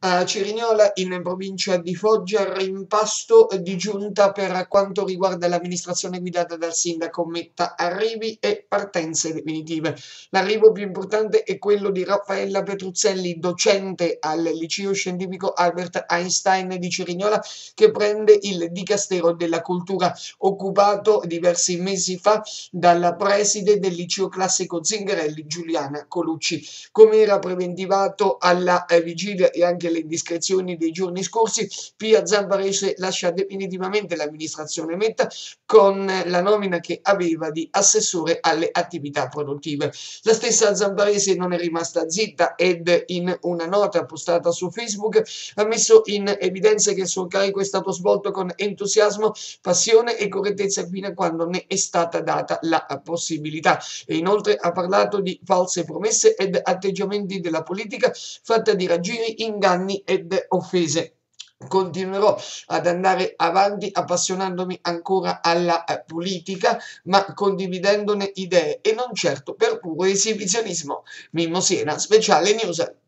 A Cerignola, in provincia di Foggia, rimpasto di giunta per quanto riguarda l'amministrazione guidata dal sindaco Metta, arrivi e partenze definitive. L'arrivo più importante è quello di Raffaella Petruzzelli, docente al liceo scientifico Albert Einstein di Cerignola, che prende il dicastero della cultura, occupato diversi mesi fa dalla preside del liceo classico Zingarelli, Giuliana Colucci. Come era preventivato alla vigilia e anche le indiscrezioni dei giorni scorsi, Pia Zamparese lascia definitivamente l'amministrazione Metta con la nomina che aveva di assessore alle attività produttive. La stessa Zamparese non è rimasta zitta ed in una nota postata su Facebook ha messo in evidenza che il suo carico è stato svolto con entusiasmo, passione e correttezza fino a quando ne è stata data la possibilità. E inoltre ha parlato di false promesse ed atteggiamenti della politica fatta di raggiri, inganni ed offese. Continuerò ad andare avanti appassionandomi ancora alla politica, ma condividendone idee e non certo per puro esibizionismo. Mimmo Siena, Speciale News.